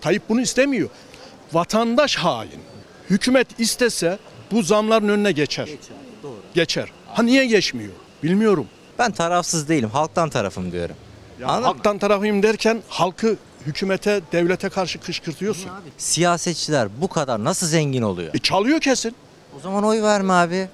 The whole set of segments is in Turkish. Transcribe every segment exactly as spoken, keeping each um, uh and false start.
Tayyip bunu istemiyor. Vatandaş hain. Hükümet istese bu zamların önüne geçer. Geçer. Doğru. Geçer. Ha niye geçmiyor? Bilmiyorum. Ben tarafsız değilim. Halktan tarafım diyorum. Ya halktan tarafıyım derken halkı hükümete, devlete karşı kışkırtıyorsun. Siyasetçiler bu kadar nasıl zengin oluyor? E çalıyor kesin. O zaman oy verme abi.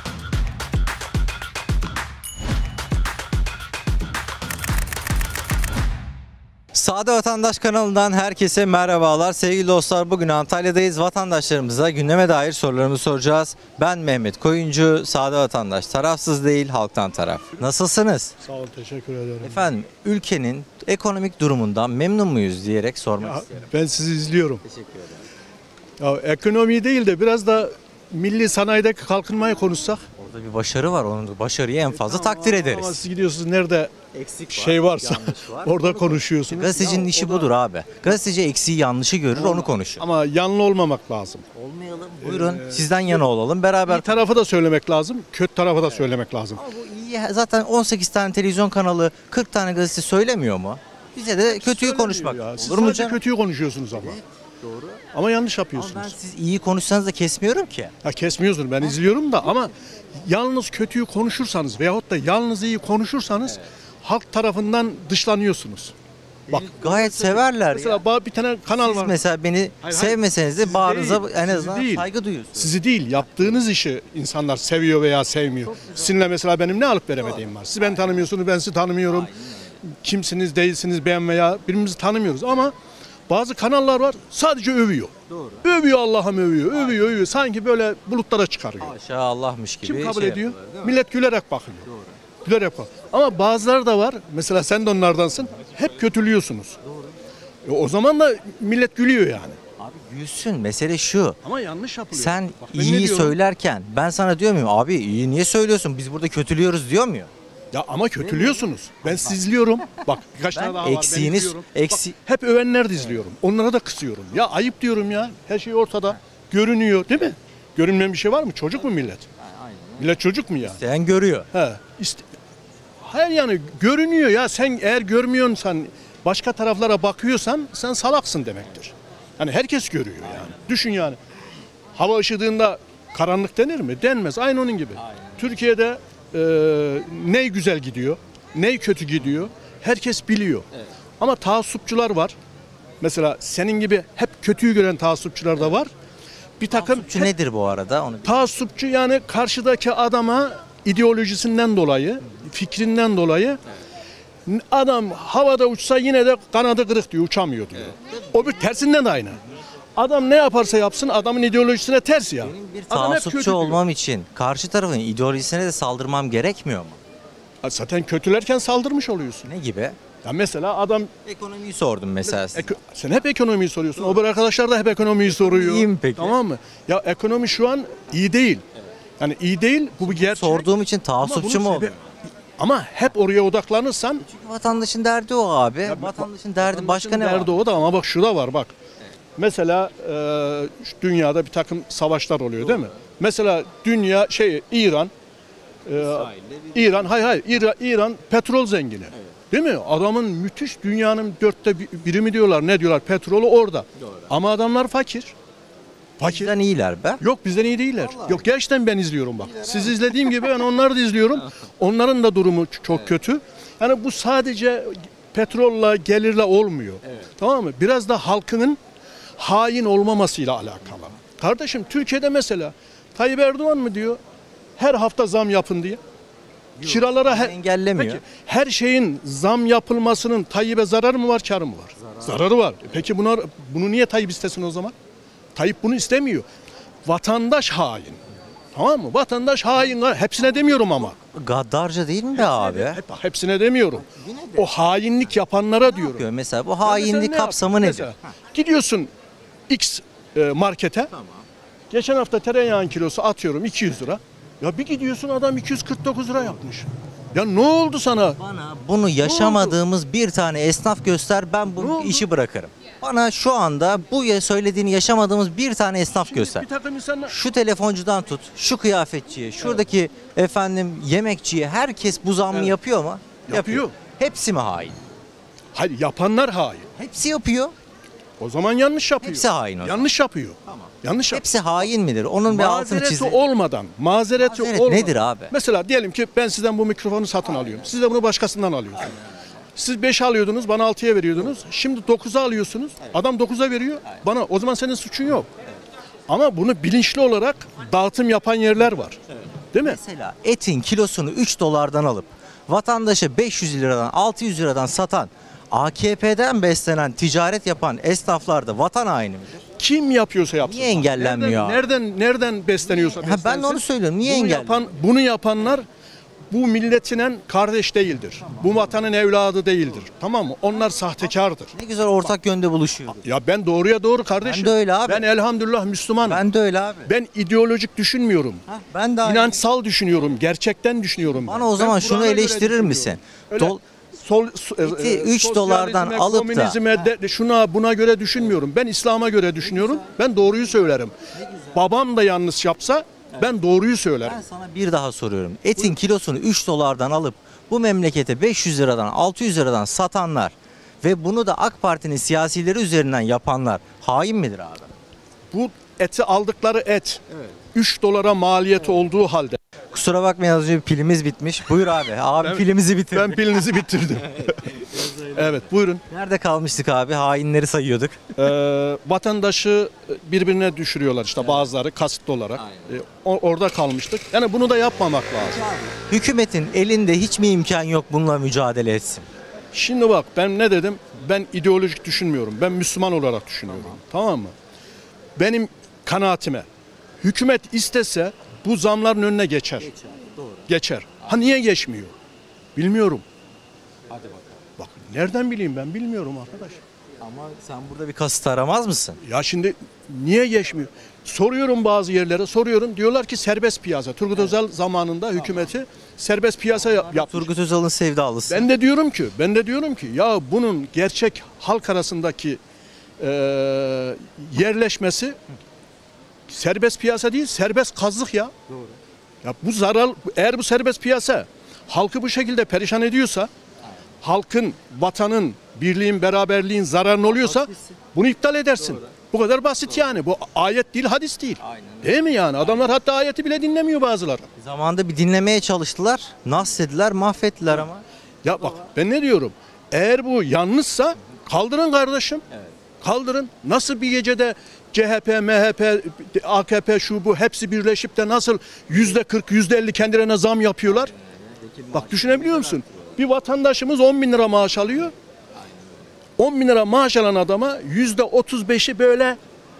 Sade Vatandaş kanalından herkese merhabalar. Sevgili dostlar, bugün Antalya'dayız. Vatandaşlarımıza gündeme dair sorularımızı soracağız. Ben Mehmet Koyuncu, Sade Vatandaş. Tarafsız değil, halktan taraf. Nasılsınız? Sağ ol, teşekkür ederim. Efendim, ülkenin ekonomik durumundan memnun muyuz diyerek sormak Ya, isterim. ben sizi izliyorum. Teşekkür ederim. Ya, ekonomi değil de biraz da milli sanayideki kalkınmayı konuşsak. Orada bir başarı var. Onun başarıyı en fazla E, Tamam, takdir ederiz. Ama siz gidiyorsunuz nerede Eksik şey varsa var. orada konuşuyorsunuz. Gazetecinin Ya, işi o da- budur abi. Gazeteci eksiği yanlışı görür, onu konuşur. Ama yanlı olmamak lazım. Olmayalım. Buyurun sizden yana olalım beraber. İyi tarafı da söylemek lazım, kötü tarafı da söylemek lazım. Ama bu iyi. Zaten on sekiz tane televizyon kanalı, kırk tane gazete söylemiyor mu? Bize de kötüyü Söylemiyor konuşmak. ya. Siz Olur mu sadece canım? kötüyü konuşuyorsunuz ama. Doğru. Ama yanlış Ama ben yapıyorsunuz. siz iyi konuşsanız da kesmiyorum ki. Ha, kesmiyorsunuz, ben izliyorum da ama yalnız kötüyü konuşursanız veyahut da yalnız iyi konuşursanız halk tarafından dışlanıyorsunuz. Bak Gayet severler mesela ya. ba- bir tane kanal Siz var. mesela beni hayır. sevmeseniz de Sizi bağrınıza değil, en sizi azından değil. saygı duyuyorsunuz. Sizi değil, yaptığınız işi insanlar seviyor veya sevmiyor. Sizinle mesela benim ne alıp veremediğim var. Siz beni tanımıyorsunuz, ben sizi tanımıyorum. Kimsiniz, değilsiniz, ben veya birbirimizi tanımıyoruz ama bazı kanallar var sadece övüyor. Doğru. Övüyor, Allah'ım övüyor, övüyor, övüyor. Sanki böyle bulutlara çıkarıyor. Aşağı Allah'mış gibi. Kim kabul şey ediyor? yapıyorlar, değil mi? Millet gülerek bakıyor. Doğru. Gülerek bak. Ama bazıları da var. Mesela sen de onlardansın. Hep kötülüyorsunuz. Doğru. E o zaman da millet gülüyor yani. Abi gülsün. Mesele şu. Ama yanlış yapılıyor. Sen Bak ben ne iyi diyorum? söylerken ben sana diyor muyum abi iyi niye söylüyorsun biz burada kötülüyoruz diyor muyum? Ya ama kötülüyorsunuz. Ben sizi izliyorum. Bak birkaç Ben tane daha var. Ben eksiğiniz- izliyorum. eksi- Bak, hep övenler de izliyorum. Onlara da kısıyorum. Ya ayıp diyorum ya. Her şey ortada. Görünüyor değil mi? Görünmeyen bir şey var mı? Çocuk mu millet? Millet çocuk mu ya? Sen görüyor. He. İşte, hayır yani görünüyor ya. Sen eğer görmüyorsan, başka taraflara bakıyorsan sen salaksın demektir. Yani herkes görüyor yani. Düşün yani. Hava ışıdığında karanlık denir mi? Denmez. Aynı onun gibi. Türkiye'de e, ne güzel gidiyor, ne kötü gidiyor. Herkes biliyor. Ama taassupçular var. Mesela senin gibi hep kötüyü gören taassupçular da var. Bir takım Taassupçu hep- nedir bu arada? Onu Taassupçu yani karşıdaki adama ideolojisinden dolayı, fikrinden dolayı adam havada uçsa yine de kanadı kırık diyor, uçamıyor diyor. O bir tersinden de aynı. Adam ne yaparsa yapsın adamın ideolojisine ters ya. bir Adam hep kötü taassupçu diyor. olmam için karşı tarafın ideolojisine de saldırmam gerekmiyor mu? Zaten kötülerken saldırmış oluyorsun. Ne gibi? Ya mesela adam Ekonomiyi sordum mesela. size. Eko- sen hep ekonomiyi soruyorsun. O bir arkadaşlar da hep ekonomiyi soruyor. İyi mi peki? Tamam mı? Ya ekonomi şu an iyi değil. Yani iyi değil. Bu bir gerçek. Sorduğum için Ama taassupçu bunun mu sebebi- oluyor? Ama hep oraya odaklanırsan Çünkü vatandaşın derdi o abi. vatandaşın derdi başka ne var? derdi o da ama bak şu da var bak. Mesela e, şu dünyada bir takım savaşlar oluyor değil mi? Mesela dünya şey İran e, İran hay hay İran, İran petrol zengini. Değil mi? Adamın müthiş dünyanın dörtte bi- biri mi diyorlar ne diyorlar petrolü orada. Ama adamlar fakir. Fakir. Bizden iyiler be. Yok bizden iyi değiller. Yok gerçekten ben izliyorum bak. Siz izlediğim gibi ben onları da izliyorum. Onların da durumu ç- çok kötü. Yani bu sadece petrolla, gelirle olmuyor. Tamam mı? Biraz da halkının hain olmamasıyla alakalı. Kardeşim Türkiye'de mesela Tayyip Erdoğan mı diyor? Her hafta zam yapın diye. Kiralara her, engellemiyor. Peki, her şeyin zam yapılmasının Tayyip'e zararı mı var, karı mı var? Zararı var. E Peki buna, bunu niye Tayyip istesin o zaman? Tayyip bunu istemiyor. Vatandaş hain. Tamam mı? Vatandaş hain. Hepsine demiyorum ama. Gaddarca değil mi be abi? Hep, hepsine demiyorum. O hainlik yapanlara diyorum. Yapıyor mesela bu Ya mesela hainlik ne kapsamı yap- nedir? Mesela gidiyorsun X e, markete. Geçen hafta tereyağın kilosu atıyorum iki yüz lira. Ya bir gidiyorsun adam iki yüz kırk dokuz lira yapmış. Ya ne oldu sana? Bana bunu yaşamadığımız bir tane esnaf göster, ben Ne bu oldu? işi bırakırım. Bana şu anda bu ya- söylediğini yaşamadığımız bir tane esnaf Şimdi göster. bir takım insanlar Şu telefoncudan tut, şu kıyafetçiye, şuradaki efendim yemekçiye herkes bu zammı Evet. yapıyor mu? Yapıyor. Hepsi mi hain? hayır yapanlar hain. Hepsi yapıyor. O zaman yanlış yapıyor. Hepsi hain o zaman. Yanlış yapıyor. Yanlış yapıyor. Hepsi hain midir? Onun bir altını Mazereti çizelim. olmadan, mazereti Mazeret olmadan. nedir abi? Mesela diyelim ki ben sizden bu mikrofonu satın alıyorum. Siz de bunu başkasından alıyorsunuz. Siz beş alıyordunuz, bana altıya veriyordunuz. Şimdi dokuza alıyorsunuz. Adam dokuza veriyor. Bana o zaman senin suçun yok. Ama bunu bilinçli olarak dağıtım yapan yerler var. Değil mi? Mesela etin kilosunu üç dolardan alıp vatandaşa beş yüz liradan altı yüz liradan satan A K P'den beslenen ticaret yapan esnaflar da vatan haini midir? Kim yapıyorsa yapsın. Niye engellenmiyor? Nereden nereden, nereden besleniyorsa Ha, ben de beslensin. onu söylüyorum. Niye bunu engellenmiyor? yapan, bunu yapanlar bu milletinen kardeş değildir. Bu vatanın evladı değildir. Tamam mı? Onlar sahtekardır. Ne güzel ortak yönde buluşuyoruz. Ya ben doğruya doğru kardeşim. Ben de öyle abi. Ben elhamdülillah Müslümanım. Ben, Ben de öyle abi. ideolojik düşünmüyorum. Hah, ben de aynı. İnançsal düşünüyorum. Gerçekten düşünüyorum. Bana ben. o zaman Ben şunu Kur'an'a göre eleştirir düşünüyorum. misin? Öyle Dol- sol, so- Eti e, üç sosyalizme, dolardan alıp da- komünizme, de, şuna buna göre düşünmüyorum. Ben İslam'a göre düşünüyorum. Ben doğruyu söylerim. Babam da yanlış yapsa ben doğruyu söylerim. Ben sana bir daha soruyorum. Etin kilosunu üç dolardan alıp bu memlekete beş yüz liradan altı yüz liradan satanlar ve bunu da AK Parti'nin siyasileri üzerinden yapanlar hain midir abi? Bu eti aldıkları et üç dolara maliyeti olduğu halde Kusura bakmayın, az önce pilimiz bitmiş. Buyur abi. Abi Ben- pilimizi bitirdi. ben pilinizi bitirdim. Evet buyurun. Nerede kalmıştık abi? Hainleri sayıyorduk. Ee, vatandaşı birbirine düşürüyorlar işte bazıları kasıtlı olarak. Ee, o- orada kalmıştık. Yani bunu da yapmamak lazım. Hükümetin elinde hiç mi imkan yok bununla mücadele etsin? Şimdi bak ben ne dedim? Ben ideolojik düşünmüyorum. Ben Müslüman olarak düşünüyorum. Tamam, mı? Benim kanaatime hükümet istese bu zamların önüne geçer. Geçer. Doğru. Geçer. Ha niye geçmiyor? Bilmiyorum. Hadi bakalım. Bak nereden bileyim ben bilmiyorum arkadaş. Ama sen burada bir kasıt aramaz mısın? Ya şimdi niye geçmiyor? Soruyorum bazı yerlere, soruyorum. Diyorlar ki serbest piyasa. Turgut Özal zamanında hükümeti serbest piyasa yap- yapmış. Turgut Özal'ın sevdalısı. Ben de diyorum ki, ben de diyorum ki ya bunun gerçek halk arasındaki e, yerleşmesi serbest piyasa değil, serbest kazık ya. Doğru. Ya bu zarar, eğer bu serbest piyasa halkı bu şekilde perişan ediyorsa, halkın, vatanın, birliğin, beraberliğin zararını oluyorsa bunu iptal edersin. Bu kadar basit yani. Bu ayet değil, hadis değil. Değil mi yani? Adamlar hatta ayeti bile dinlemiyor bazıları. Zamanında bir dinlemeye çalıştılar. Nasrettiler, mahvettiler ama. Ya bak ben ne diyorum? Eğer bu yanlışsa kaldırın kardeşim. Kaldırın. Nasıl bir gecede C H P, M H P, A K P şu bu hepsi birleşip de nasıl yüzde kırk, yüzde elli kendilerine zam yapıyorlar? Bak düşünebiliyor musun? Bir vatandaşımız on bin lira maaş alıyor. on bin lira maaş alan adama yüzde otuz beşi böyle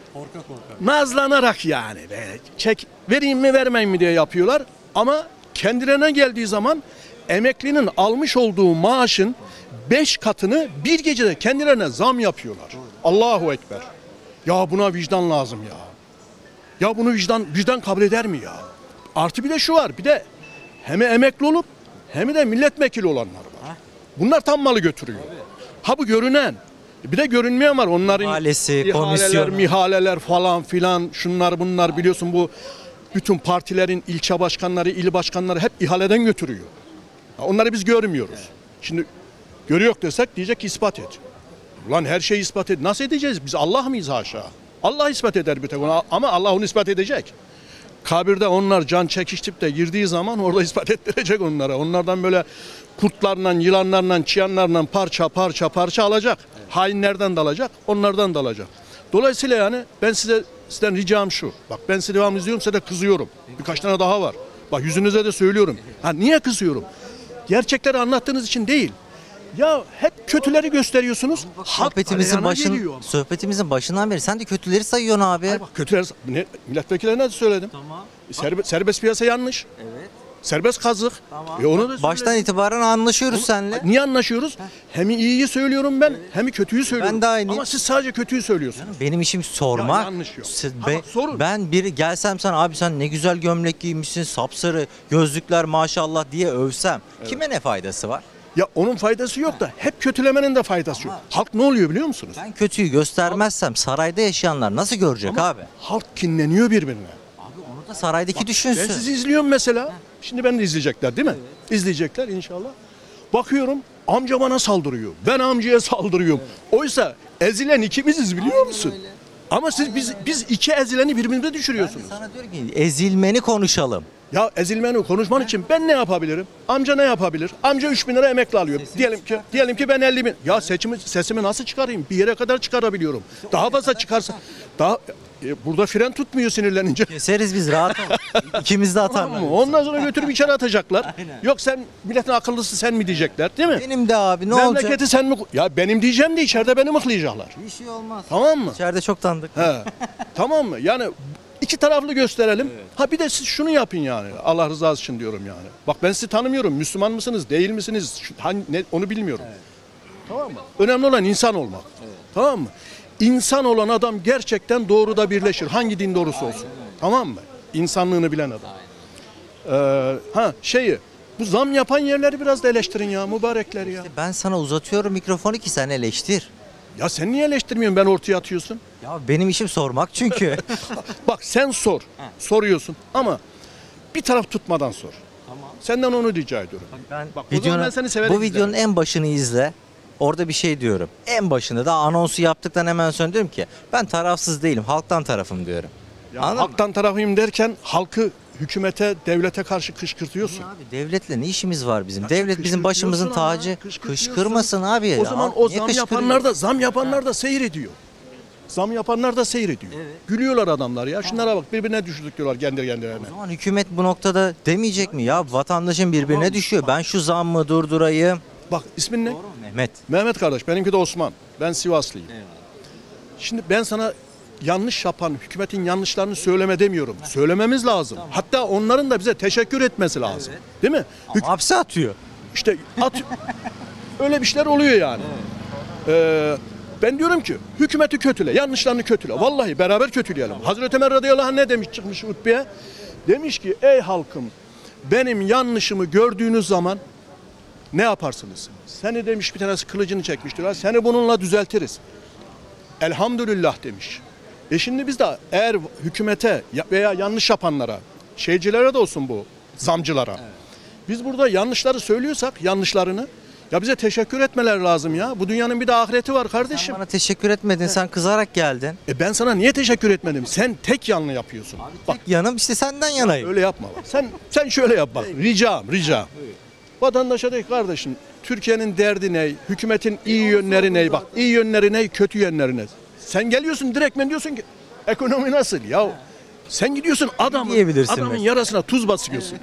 nazlanarak yani böyle çek vereyim mi vermeyeyim mi diye yapıyorlar. Ama kendilerine geldiği zaman emeklinin almış olduğu maaşın beş katını bir gecede kendilerine zam yapıyorlar. Allahu Ekber. Ya buna vicdan lazım ya. Ya bunu vicdan vicdan kabul eder mi ya? Artı bir de şu var. Bir de hem emekli olup hem de milletvekili olanlar var. Bunlar tam malı götürüyor. Ha bu görünen. Bir de görünmeyen var. Onların İhalesi, ihaleler, komisyonu. mihaleler falan filan şunlar bunlar biliyorsun bu bütün partilerin ilçe başkanları, il başkanları hep ihaleden götürüyor. Ya onları biz görmüyoruz. Şimdi görüyor desek diyecek ki ispat et. Ulan her şeyi ispat et. Nasıl edeceğiz? Biz Allah mıyız haşa? Allah ispat eder bir tek ona ama Allah onu ispat edecek. Kabirde onlar can çekiştirip de girdiği zaman orada ispat ettirecek onlara. Onlardan böyle kurtlarla, yılanlarla, çıyanlarla parça parça parça alacak. Hainlerden de alacak, onlardan da alacak. Dolayısıyla yani ben size sizden ricam şu. Bak ben size devamlı izliyorum, size de kızıyorum. Birkaç tane daha var. Bak yüzünüze de söylüyorum. Ha niye kızıyorum? Gerçekleri anlattığınız için değil. Ya hep kötüleri gösteriyorsunuz. Halk Sohbetimizin galeyana başın geliyor. sohbetimizin başından beri sen de kötüleri sayıyorsun abi. Bak kötüler ne, milletvekillerine de söyledim. Tamam. Serbest, serbest piyasa yanlış. Evet. Serbest kazık. Tamam. E onu da Baştan söyledim. itibaren anlaşıyoruz seninle. Niye anlaşıyoruz? Hem iyiyi söylüyorum ben, hem kötüyü söylüyorum. Ben de aynıyım. Ama siz sadece kötüyü söylüyorsunuz. Benim işim sormak. Ya yanlış yok. Siz- Ama be- sorun. Ben biri gelsem sana abi sen ne güzel gömlek giymişsin, sapsarı, gözlükler maşallah diye övsem kime ne faydası var? Ya onun faydası yok da hep kötülemenin de faydası yok. Halk ne oluyor biliyor musunuz? Ben kötüyü göstermezsem sarayda yaşayanlar nasıl görecek Ama abi? halk kinleniyor birbirine. Abi onu da saraydaki Ben düşünsün. sizi izliyorum mesela. Şimdi ben de izleyecekler değil mi? İzleyecekler inşallah. Bakıyorum amca bana saldırıyor. Ben amcaya saldırıyorum. Oysa ezilen ikimiziz biliyor musun? Ama siz biz biz iki ezileni birbirimize düşürüyorsunuz. Sana diyor ki ezilmeni konuşalım. Ya ezilmeni konuşman için ben ne yapabilirim? Amca ne yapabilir? Amca üç bin lira emekli alıyor. Diyelim ki diyelim ki ben elli bin. Ya seçimi sesimi nasıl çıkarayım? Bir yere kadar çıkarabiliyorum. Daha fazla çıkarsa daha e, burada fren tutmuyor sinirlenince. Keseriz biz rahat ol. İkimiz de Tamam atarlar. mı? Ondan sonra götürüp içeri atacaklar. Yok sen milletin akıllısı sen mi diyecekler, değil mi? Benim de abi ne Memleketi olacak? sen mi? Ya benim diyeceğim de içeride beni mıklayacaklar. Bir şey olmaz. Tamam mı? İçeride çok tanıdık. He. Tamam mı? Yani iki taraflı gösterelim. Ha bir de siz şunu yapın yani. Allah rızası için diyorum yani. Bak ben sizi tanımıyorum. Müslüman mısınız, değil misiniz? Şu- Hangi, ne, onu bilmiyorum. Tamam mı? Önemli olan insan olmak. Tamam mı? İnsan olan adam gerçekten doğruda birleşir. Hangi din doğrusu olsun. Tamam mı? İnsanlığını bilen adam. Ee, ha şeyi bu zam yapan yerleri biraz da eleştirin ya mübarekler ya. Ben sana uzatıyorum mikrofonu ki sen eleştir. Ya sen niye eleştirmiyorsun, ben ortaya atıyorsun? Ya benim işim sormak çünkü. Bak sen sor. Soruyorsun ama bir taraf tutmadan sor. Tamam. Senden onu rica ediyorum. Ben Bak, o zaman ben seni severek bu videonun izlerim. en başını izle. Orada bir şey diyorum. En başında da anonsu yaptıktan hemen sonra diyorum ki ben tarafsız değilim, halktan tarafım diyorum. Ya Anladın mı? halktan tarafıyım derken halkı hükümete, devlete karşı kışkırtıyorsun. Ya abi devletle ne işimiz var bizim? Ya Devlet bizim başımızın kışkırtıyorsun ama, tacı. kışkırtıyorsun. Kışkırmasın abi. O Ya. zaman o Niye zam kışkırıyor? yapanlar da zam yapanlar da seyrediyor. Zam yapanlar da seyrediyor. Gülüyorlar adamlar ya. Şunlara bak birbirine düşürdük diyorlar kendi kendilerine. O zaman hükümet bu noktada demeyecek mi ya vatandaşın birbirine düşüyor. Ben şu zammı durdurayım. Bak ismin ne? Doğru mu Mehmet? Mehmet kardeş, benimki de Osman. Ben Sivaslıyım. Şimdi ben sana yanlış yapan hükümetin yanlışlarını söyleme demiyorum. Söylememiz lazım. Hatta onların da bize teşekkür etmesi lazım. Değil mi? Ama hapse atıyor. İşte at öyle bir şeyler oluyor yani. Ee, ben diyorum ki hükümeti kötüle, yanlışlarını kötüle. Vallahi beraber kötüleyelim. Hazreti Ömer radıyallahu anh ne demiş çıkmış hutbeye? Demiş ki ey halkım benim yanlışımı gördüğünüz zaman ne yaparsınız? Seni demiş bir tanesi kılıcını çekmiştir. Ha, seni bununla düzeltiriz. Elhamdülillah demiş. E şimdi biz de eğer hükümete veya yanlış yapanlara, şeycilere de olsun bu, zamcılara. Biz burada yanlışları söylüyorsak, yanlışlarını, ya bize teşekkür etmeler lazım ya. Bu dünyanın bir de ahireti var kardeşim. Sen bana teşekkür etmedin. Sen kızarak geldin. E ben sana niye teşekkür etmedim? Sen tek yanlı yapıyorsun. Bak Tek yanım işte senden yanayım. öyle yapma bak. Sen sen şöyle yap bak. Ricam, ricam. Vatandaşa de ki, kardeşim Türkiye'nin derdi ne? Hükümetin iyi yönleri ne? Bak iyi yönleri ne? Kötü yönleri ne? Sen geliyorsun direktmen diyorsun ki ekonomi nasıl? Ya sen gidiyorsun adamın, diyebilirsin adamın mesela. yarasına tuz basıyorsun.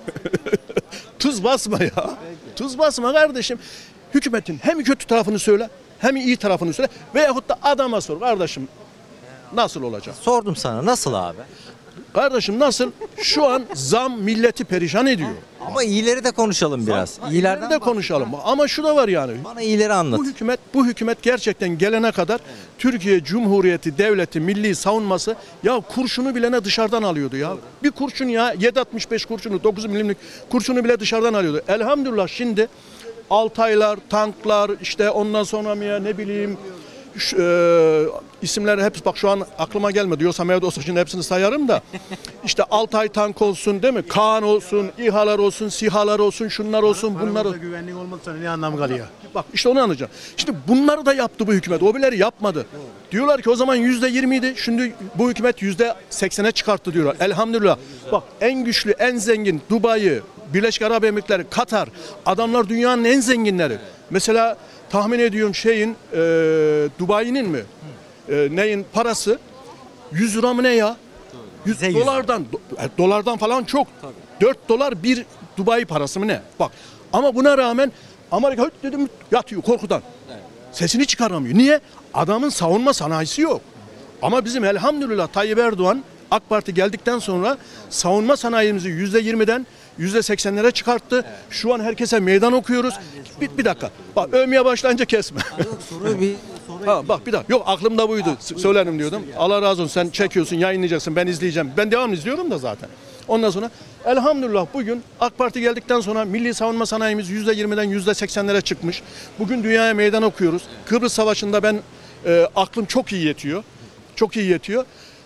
Tuz basma ya. Tuz basma kardeşim. Hükümetin hem kötü tarafını söyle hem iyi tarafını söyle veyahut da adama sor kardeşim nasıl olacak? Sordum sana nasıl abi? Kardeşim nasıl? Şu an zam milleti perişan ediyor. Ama iyileri de konuşalım biraz. İyilerden de konuşalım. Ama şu da var yani. bana iyileri anlat. Bu hükümet bu hükümet gerçekten gelene kadar Türkiye Cumhuriyeti devleti milli savunması ya kurşunu bile ne dışarıdan alıyordu ya. Bir kurşun ya yedi altmış beş kurşunu dokuz milimlik kurşunu bile dışarıdan alıyordu. Elhamdülillah şimdi Altaylar, tanklar işte ondan sonra mı ya ne bileyim şu, e, isimleri hepsi bak şu an aklıma gelmedi. Diyorsam evde olsa şimdi hepsini sayarım da. İşte Altay tank olsun değil mi? Kaan olsun, İHA'lar olsun, SİHA'lar olsun, şunlar olsun, bunlar olsun. Güvenlik olmazsa ne anlamı kalıyor? Bak işte onu anlayacağım. Şimdi bunları da yaptı bu hükümet. O birileri yapmadı. Diyorlar ki o zaman yüzde yirmiydi. Şimdi bu hükümet yüzde seksene çıkarttı diyorlar. Elhamdülillah. Bak en güçlü, en zengin Dubai'yi, Birleşik Arap Emirlikleri, Katar. Adamlar dünyanın en zenginleri. Mesela tahmin ediyorum şeyin e, Dubai'nin mi? E, neyin parası? yüz lira mı ne ya? yüz Bize yüz lira. dolardan do- e, dolardan falan çok. dört dolar bir Dubai parası mı ne? Bak. Ama buna rağmen Amerika hıt dedim yatıyor korkudan. Sesini çıkaramıyor. Niye? Adamın savunma sanayisi yok. Ama bizim elhamdülillah Tayyip Erdoğan AK Parti geldikten sonra savunma sanayimizi yüzde yirmiden yüzde seksenlere çıkarttı. Şu an herkese meydan okuyoruz. Bir, bir dakika. Bak övmeye başlayınca kesme. Soru bir soru Ha, bak bir dakika. Yok aklımda buydu. S- Söylerim diyordum. Allah razı olsun. Sen çekiyorsun, yayınlayacaksın. Ben izleyeceğim. Ben devamlı izliyorum da zaten. Ondan sonra elhamdülillah bugün AK Parti geldikten sonra milli savunma sanayimiz yüzde yirmiden yüzde seksenlere çıkmış. Bugün dünyaya meydan okuyoruz. Kıbrıs Savaşı'nda ben e, aklım çok iyi yetiyor. Çok iyi yetiyor.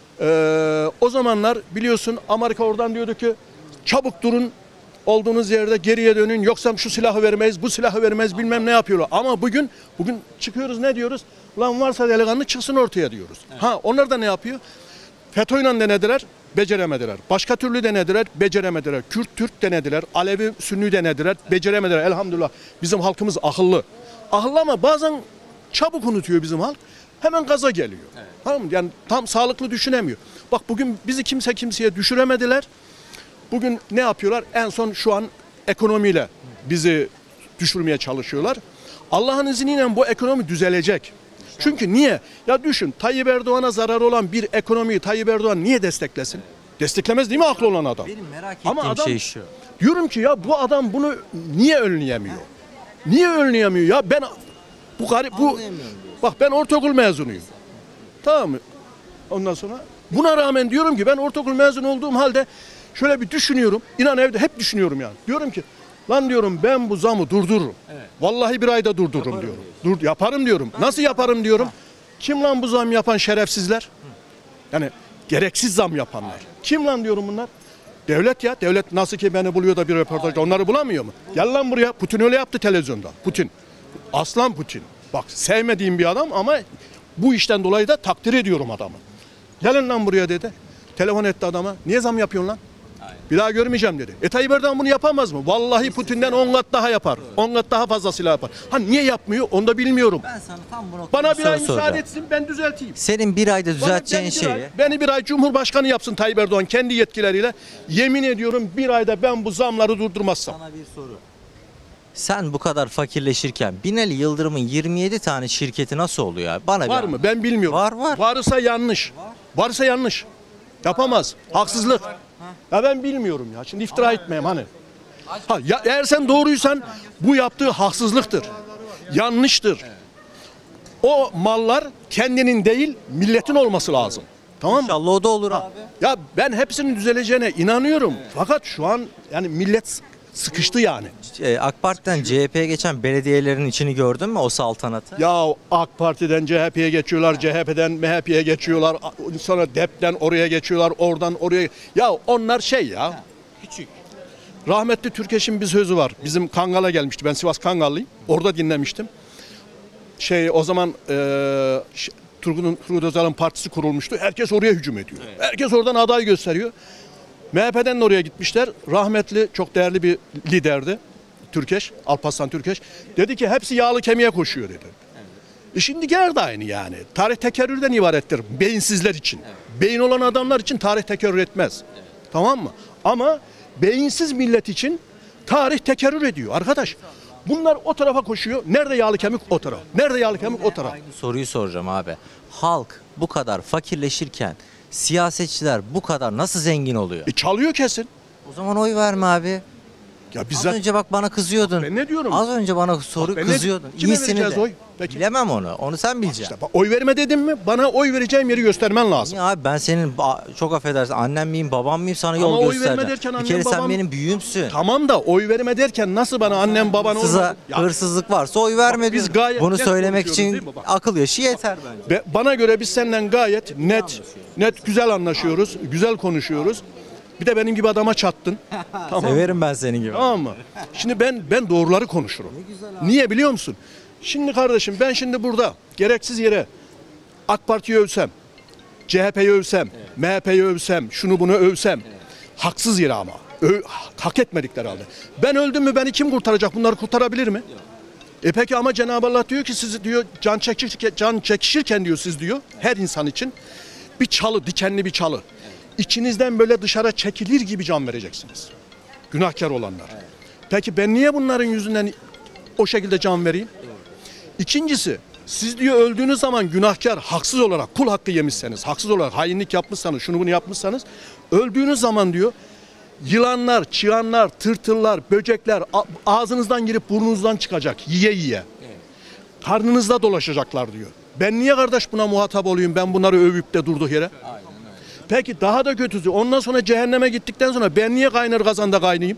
E, o zamanlar biliyorsun Amerika oradan diyordu ki çabuk durun. Olduğunuz yerde geriye dönün yoksa şu silahı vermeyiz, bu silahı vermeyiz bilmem ne yapıyorlar. Ama bugün bugün çıkıyoruz ne diyoruz? Ulan varsa delikanlı çıksın ortaya diyoruz. Ha onlar da ne yapıyor? FETÖ'yle denediler, beceremediler. Başka türlü denediler, beceremediler. Kürt, Türk denediler, Alevi, Sünni denediler, beceremediler. Elhamdülillah bizim halkımız akıllı. Akıllı ama bazen çabuk unutuyor bizim halk. Hemen gaza geliyor. Evet. Tamam mı? Yani tam sağlıklı düşünemiyor. Bak bugün bizi kimse kimseye düşüremediler. Bugün ne yapıyorlar? En son şu an ekonomiyle bizi düşürmeye çalışıyorlar. Allah'ın izniyle bu ekonomi düzelecek. Çünkü niye? Ya düşün, Tayyip Erdoğan'a zarar olan bir ekonomiyi Tayyip Erdoğan niye desteklesin? Desteklemez değil mi aklı olan adam? Benim merak ettiğim Ama adam, şey şu. diyorum ki ya bu adam bunu niye önleyemiyor? Niye önleyemiyor ya? Ben bu garip bu bak ben ortaokul mezunuyum. Tamam mı? Ondan sonra buna rağmen diyorum ki ben ortaokul mezun olduğum halde şöyle bir düşünüyorum. İnan evde hep düşünüyorum yani. Diyorum ki lan diyorum ben bu zamı durdururum. Evet. Vallahi bir ayda durdururum yaparım diyorum. Dur, yaparım diyorum. Ben Nasıl yaparım diyorum. Ha. Kim lan bu zam yapan şerefsizler? Hı. Yani gereksiz zam yapanlar. Aynen. Kim lan diyorum bunlar? Devlet ya. Devlet nasıl ki beni buluyor da bir röportajda onları bulamıyor mu? Gel lan buraya. Putin öyle yaptı televizyonda. Putin. Aslan Putin. Bak sevmediğim bir adam ama bu işten dolayı da takdir ediyorum adamı. Gelin lan buraya dedi. Telefon etti adama. Niye zam yapıyorsun lan? Aynen. Bir daha görmeyeceğim dedi. E Tayyip Erdoğan bunu yapamaz mı? Vallahi Putin'den on kat daha yapar. on kat daha fazlasıyla yapar. Ha niye yapmıyor? Onu da bilmiyorum. Ben sana tam bu noktada Bana bir ay soracağım. müsaade etsin ben düzelteyim. Senin bir ayda düzelteceğin beni bir şeyi. Ay, beni bir ay Cumhurbaşkanı yapsın Tayyip Erdoğan kendi yetkileriyle. Yemin ediyorum bir ayda ben bu zamları durdurmazsam. Sana bir soru. Sen bu kadar fakirleşirken Binali Yıldırım'ın yirmi yedi tane şirketi nasıl oluyor abi? Bana var mı? Ben bilmiyorum. Var var. Varsa yanlış. Var. Varsa yanlış. Yapamaz. Haksızlık. Ya ben bilmiyorum ya. Şimdi iftira etmeyeyim hani. Ha, ya eğer sen doğruysan bu yaptığı haksızlıktır. Yanlıştır. O mallar kendinin değil milletin olması lazım. Tamam mı? İnşallah o da olur ha. abi. Ya ben hepsinin düzeleceğine inanıyorum. Evet. Fakat şu an yani millet sıkıştı yani. AK Parti'den C H P'ye geçen belediyelerin içini gördün mü o saltanatı? Ya AK Parti'den C H P'ye geçiyorlar, C H P'den M H P'ye geçiyorlar, sonra D E P'ten oraya geçiyorlar, oradan oraya. Ya onlar şey ya. Küçük. Rahmetli Türkeş'in bir sözü var. Bizim Kangal'a gelmişti. Ben Sivas Kangallıyım. Orada dinlemiştim. Şey o zaman e, Turgut, Turgut Özal'ın partisi kurulmuştu. Herkes oraya hücum ediyor. Evet. Herkes oradan aday gösteriyor. M H P'den de oraya gitmişler. Rahmetli çok değerli bir liderdi. Türkeş, Alparslan Türkeş. Dedi ki hepsi yağlı kemiğe koşuyor dedi. Evet. E şimdi gene de aynı yani. Tarih tekerrürden ibarettir. Beyinsizler için. Evet. Beyin olan adamlar için tarih tekerrür etmez. Evet. Tamam mı? Ama beyinsiz millet için tarih tekerrür ediyor arkadaş. Bunlar o tarafa koşuyor. Nerede yağlı kemik o taraf. Nerede yağlı kemik o taraf. Aynı soruyu soracağım abi. Halk bu kadar fakirleşirken siyasetçiler bu kadar nasıl zengin oluyor? E çalıyor kesin. O zaman oy verme abi. Ya bizzat... Az önce bak bana kızıyordun. Ben ne diyorum? Az önce bana soru bak kızıyordun. Ne, kime İyisini vereceğiz de. oy? Peki. Bilemem onu. Onu sen bileceksin. İşte bak, oy verme dedim mi? Bana oy vereceğim yeri göstermen lazım. Ya abi ben senin çok affedersin annem miyim babam mıyım sana Ama yol oy göstereceğim. verme derken Bir annem, kere babam... sen benim büyüğümsün. Tamam da oy verme derken nasıl bana annem baban olmaz? Hırsızlık varsa oy verme biz diyor. gayet Bunu net söylemek için değil mi? akıl yaşı yeter bence. Be, bana göre biz senden gayet net, net güzel anlaşıyoruz, güzel konuşuyoruz. Bir de benim gibi adama çattın. Tamam. Severim ben senin gibi. Tamam mı? Şimdi ben ben doğruları konuşurum. Niye biliyor musun? Şimdi kardeşim ben şimdi burada gereksiz yere AK Parti'yi övsem, C H P'yi övsem, evet. M H P'yi övsem, şunu bunu övsem. Evet. Haksız yere ama. Ö, hak etmedikleri halde. Ben öldüm mü beni kim kurtaracak? Bunları kurtarabilir mi? Yok. E peki ama Cenab-ı Allah diyor ki siz diyor can çekişirken, can çekişirken diyor siz diyor her insan için bir çalı, dikenli bir çalı. İçinizden böyle dışarı çekilir gibi can vereceksiniz. Günahkar olanlar. Evet. Peki ben niye bunların yüzünden o şekilde can vereyim? Evet. İkincisi siz diyor öldüğünüz zaman günahkar haksız olarak kul hakkı yemişseniz, haksız olarak hainlik yapmışsanız, şunu bunu yapmışsanız öldüğünüz zaman diyor yılanlar, çıyanlar, tırtıllar, böcekler ağzınızdan girip burnunuzdan çıkacak yiye yiye. Evet. Karnınızda dolaşacaklar diyor. Ben niye kardeş buna muhatap olayım? Ben bunları övüp de durduk yere. Aynen. Peki daha da kötüsü ondan sonra cehenneme gittikten sonra ben niye kaynar kazanda kaynayayım?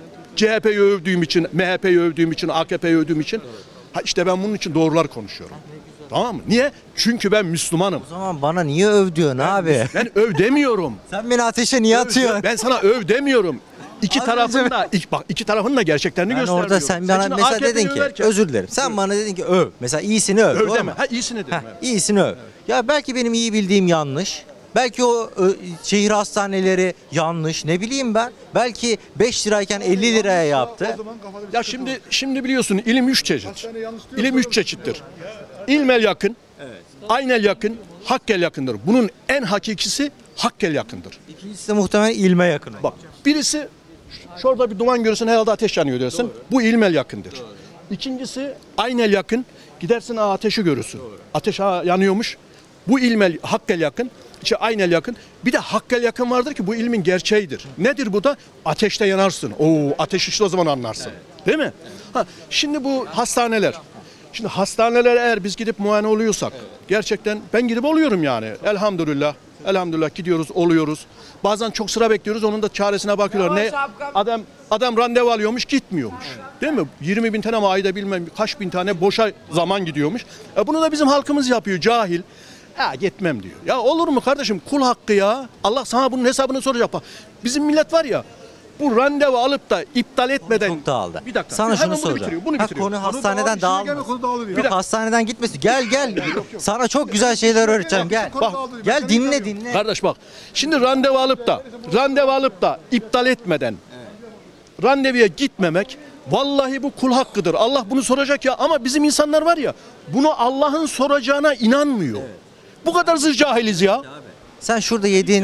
C H P'yi övdüğüm için, M H P'yi övdüğüm için, A K P'yi övdüğüm için. Ha işte ben bunun için doğrular konuşuyorum. Tamam mı? Niye? Çünkü ben Müslümanım. O zaman bana niye öv diyorsun ben, abi? Ben öv demiyorum. Sen beni ateşe niye öv, atıyorsun? Ben sana öv demiyorum. İki Az tarafın önce- da iki, bak iki tarafın da gerçeklerini Ben gösteriyor. orada sen bana şimdi mesela A K P'yi dedin ki överken- özür dilerim. Sen bana dedin ki öv. Mesela iyisini öv. Öv doğru deme. mu? Ha iyisini dedim. Heh, evet. iyisini öv. Ya belki benim iyi bildiğim yanlış. Belki o ö, şehir hastaneleri yanlış. Ne bileyim ben. Belki beş lirayken elli liraya yaptı. Ya şimdi şimdi biliyorsun ilim üç çeşit. İlim üç çeşittir. İlmel yakın, aynel yakın, hakkel yakındır. Bunun en hakikisi hakkel yakındır. İkincisi de muhtemelen ilme yakın. Bak birisi şurada bir duman görürsün herhalde ateş yanıyor dersin. Bu ilmel yakındır. İkincisi aynel yakın. Gidersin ha, ateşi görürsün. Ateş ha, yanıyormuş. Bu ilmel hakkel yakın. İşte aynel yakın. Bir de hakkel yakın vardır ki bu ilmin gerçeğidir. Nedir bu da? Ateşte yanarsın. Oo ateş işte o zaman anlarsın. Değil mi? Ha, şimdi bu hastaneler. Şimdi hastaneler eğer biz gidip muayene oluyorsak gerçekten ben gidip oluyorum yani. Elhamdülillah. Elhamdülillah gidiyoruz, oluyoruz. Bazen çok sıra bekliyoruz. Onun da çaresine bakıyorlar. Ne adam adam randevu alıyormuş, gitmiyormuş. Değil mi? yirmi bin tane ama ayda bilmem kaç bin tane boşa zaman gidiyormuş. E bunu da bizim halkımız yapıyor, cahil. Ha gitmem diyor. Ya olur mu kardeşim? Kul hakkı ya. Allah sana bunun hesabını soracak. Bak, bizim millet var ya. Bu randevu alıp da iptal etmeden Çok dağıldı. Bir dakika. Sana Hemen şunu bunu soracağım. bitiriyor, bunu Ha, bitiriyor. konu hastaneden dağılmaz. Bir Yok dakika. hastaneden gitmesin. Gel gel. Sana çok güzel şeyler öğreteceğim. Gel. Bak, Gel dinle dinle. Kardeş bak. Şimdi randevu alıp da randevu alıp da iptal etmeden randevuya gitmemek vallahi bu kul hakkıdır. Allah bunu soracak ya ama bizim insanlar var ya bunu Allah'ın soracağına inanmıyor. Bu kadar zır cahiliz ya. Sen şurada yediğin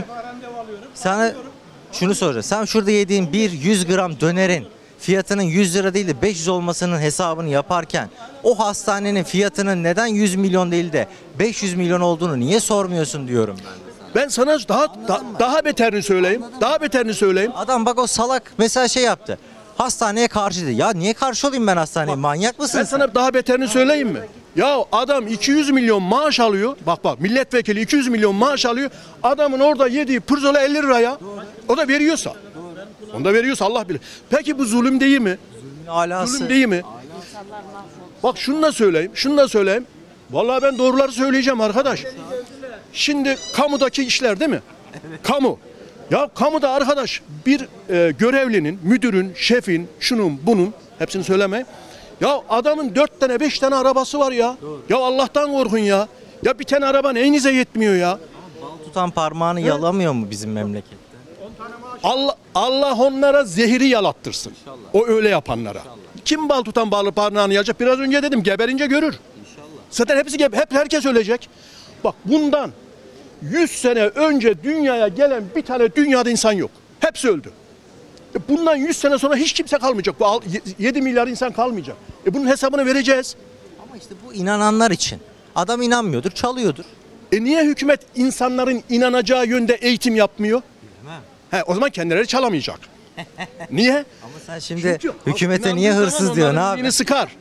sana şunu soracağım. Sen şurada yediğin bir yüz gram dönerin fiyatının yüz lira değil de beş yüz olmasının hesabını yaparken o hastanenin fiyatının neden yüz milyon değil de beş yüz milyon olduğunu niye sormuyorsun diyorum ben. Ben sana daha da- daha beterini söyleyeyim. Daha beterini söyleyeyim. Adam bak o salak mesela şey yaptı. Hastaneye karşı dedi. Ya niye karşı olayım ben hastaneye? Manyak mısın Ben sen? sana daha beterini söyleyeyim mi? Ya adam iki yüz milyon maaş alıyor. Bak bak milletvekili iki yüz milyon maaş alıyor. Adamın orada yediği pirzola elli liraya. O da veriyorsa. Onu da veriyorsa Allah bilir. Peki bu zulüm değil mi? Alası. Zulüm değil mi? Bak şunu da söyleyeyim. Şunu da söyleyeyim. Vallahi ben doğruları söyleyeceğim arkadaş. Şimdi kamudaki işler değil mi? Kamu. Ya kamuda arkadaş bir e, görevlinin, müdürün, şefin, şunun, bunun hepsini söylemeyeyim. Ya adamın dört tane, beş tane arabası var ya. Ya Allah'tan korkun ya. Ya bir tane araba neyinize yetmiyor ya. Bal tutan parmağını yalamıyor mu bizim memlekette? Allah Allah onlara zehiri yalattırsın. O öyle yapanlara. Kim bal tutan balı parmağını yalayacak? Biraz önce dedim geberince görür. Zaten hepsi gebe, hep herkes ölecek. Bak bundan yüz sene önce dünyaya gelen bir tane dünyada insan yok. Hepsi öldü. E bundan yüz sene sonra hiç kimse kalmayacak. Bu yedi milyar insan kalmayacak. E bunun hesabını vereceğiz. Ama işte bu inananlar için. Adam inanmıyordur, çalıyordur. E niye hükümet insanların inanacağı yönde eğitim yapmıyor? Bilmem. He, o zaman kendileri çalamayacak. Niye? Ama sen şimdi Çünkü hükümete inandığı niye zaman hırsız diyor ne onların abi? imini sıkar.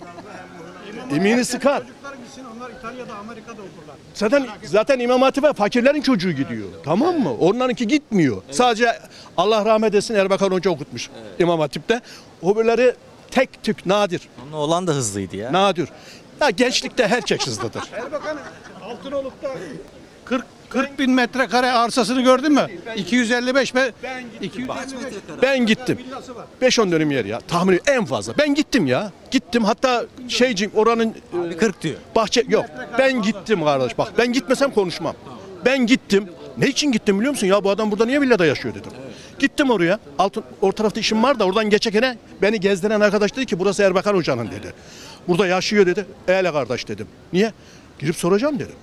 İmini sıkar. Onlar İtalya'da, Amerika'da okurlar. Zaten zaten İmam Hatip'e fakirlerin çocuğu gidiyor. Tamam mı? Onlarınki gitmiyor. Sadece Allah rahmet etsin Erbakan Hoca okutmuş İmam Hatip'te. O birileri tek tük nadir. Onun oğlan da hızlıydı ya. Nadir. Ya gençlikte herkes hızlıdır. Erbakan Altınoluk'ta kırk kırk bin metrekare arsasını gördün mü? iki yüz elli beş be. iki yüz elli beş. Ben gittim. beş on dönüm yer ya. Tahmini en fazla. Ben gittim ya. Gittim hatta şeycim oranın e, Bir kırk diyor. bahçe yok. Ben gittim kardeş. Bak ben gitmesem konuşmam. Ben gittim. Ne için gittim biliyor musun? Ya bu adam burada niye villada yaşıyor dedim. Gittim oraya. Altın, o tarafta işim var da oradan geçekene beni gezdiren arkadaş dedi ki burası Erbakan Hoca'nın dedi. Burada yaşıyor dedi. Eyle kardeş dedim. Niye? Girip soracağım dedim.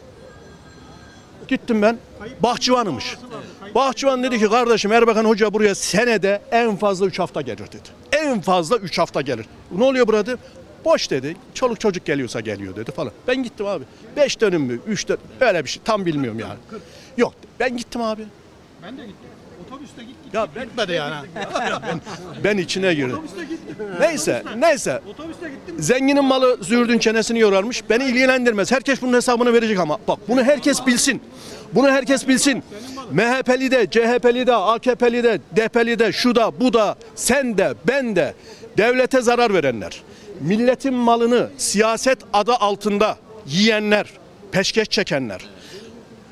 Gittim ben. Bahçıvanımış. Bahçıvan dedi ki kardeşim Erbakan Hoca buraya senede en fazla üç hafta gelir dedi. En fazla üç hafta gelir. Ne oluyor burada? Boş dedi. Çoluk çocuk geliyorsa geliyor dedi falan. Ben gittim abi. beş dönüm mü? üç dönüm öyle bir şey. Tam bilmiyorum yani. Yok. Ben gittim abi. Ben de gittim. Otobüste gittim. Ya ben, Gitmedi yani. ben, ben içine girdim. Neyse, neyse. Otobüste gittim. Zenginin malı züğürdün çenesini yorarmış. Beni ilgilendirmez. Herkes bunun hesabını verecek ama. Bak bunu herkes bilsin. Bunu herkes bilsin. M H P'li de, C H P'li de, A K P'li de, D P'li de, şu da, bu da, sen de, ben de devlete zarar verenler. Milletin malını siyaset adı altında yiyenler, peşkeş çekenler.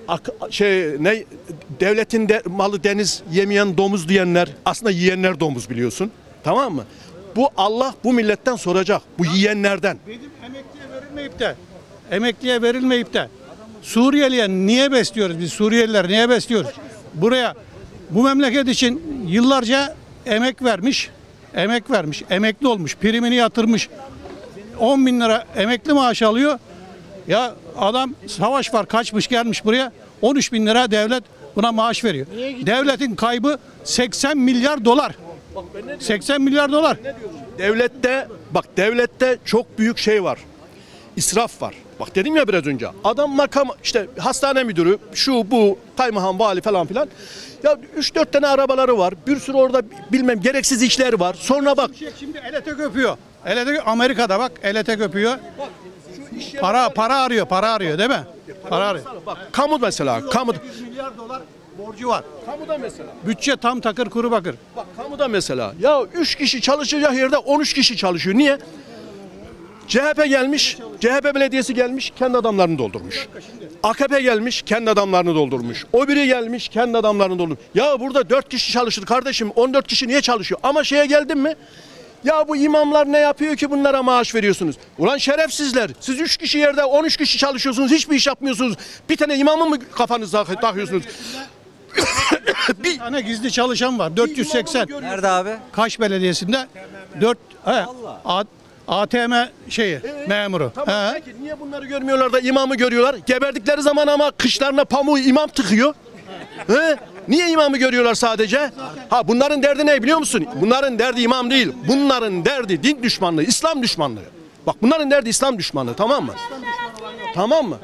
ak- şey ne devletin de, malı deniz yemeyen domuz diyenler aslında yiyenler domuz biliyorsun. Tamam mı? Bu Allah bu milletten soracak. Bu yiyenlerden. Benim emekliye verilmeyip de emekliye verilmeyip de Suriyeliye niye besliyoruz biz Suriyeliler niye besliyoruz? Buraya bu memleket için yıllarca emek vermiş, emek vermiş, emekli olmuş, primini yatırmış. on bin lira emekli maaşı alıyor. Ya adam savaş var kaçmış gelmiş buraya on üç bin lira devlet buna maaş veriyor. Devletin kaybı seksen milyar dolar. seksen milyar dolar. Devlette bak devlette çok büyük şey var. İsraf var. Bak dedim ya biraz önce. Adam makam işte hastane müdürü şu bu kaymakam vali falan filan. Ya üç dört tane arabaları var. Bir sürü orada bilmem gereksiz işler var. Sonra bak Şimdi el ete öpüyor. El ete, Amerika'da bak el ete öpüyor. Para para arıyor, para arıyor değil mi? Para arıyor. bak kamu mesela kamu sekiz milyar dolar borcu var. kamuda mesela. Bütçe tam takır kuru bakır. Bak kamuda mesela. Ya üç kişi çalışacak yerde on üç kişi çalışıyor. Niye? C H P gelmiş, C H P belediyesi gelmiş, kendi adamlarını doldurmuş. A K P gelmiş, kendi adamlarını doldurmuş. O biri gelmiş, kendi adamlarını doldurmuş. Ya burada dört kişi çalışır kardeşim, on dört kişi niye çalışıyor? Ama şeye geldin mi? Ya bu imamlar ne yapıyor ki bunlara maaş veriyorsunuz? Ulan şerefsizler, siz üç kişi yerde on üç kişi çalışıyorsunuz, hiçbir iş yapmıyorsunuz. Bir tane imamı mı kafanıza takıyorsunuz? Bir tane gizli çalışan var. dört yüz seksen. Nerede abi? Kaş Belediyesi'nde dört he, A- ATM şeyi memuru. Tamam, He. peki niye bunları görmüyorlar da imamı görüyorlar? Geberdikleri zaman ama kışlarına pamuğu imam tıkıyor. He? Niye imamı görüyorlar sadece? Ha bunların derdi ne biliyor musun? Bunların derdi imam değil. Bunların derdi din düşmanlığı, İslam düşmanlığı. Bak bunların derdi İslam düşmanlığı, tamam mı? Tamam mı?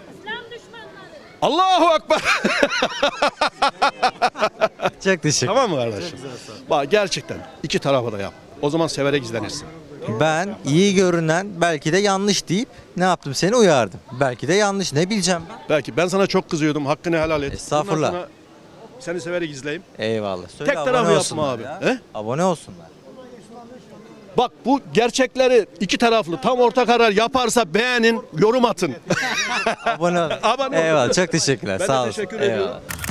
Allahu Ekber. Çok teşekkür. Tamam mı kardeşim? Bak gerçekten iki tarafa da yap. O zaman severek izlenirsin. Ben iyi görünen belki de yanlış deyip ne yaptım seni uyardım. Belki de yanlış ne bileceğim ben. Belki ben sana çok kızıyordum. Hakkını helal et. Estağfurullah. Bundan sonra seni severek izleyeyim. Eyvallah. Söyle, Tek abone tarafı yapma olsunlar abi. ya. He? Abone olsunlar. Bak bu gerçekleri iki taraflı tam orta karar yaparsa beğenin, yorum atın. Abone olun. Abone olun. Eyvallah. Çok teşekkürler. Ben de Sağ olun. teşekkür ediyorum. Eyvallah.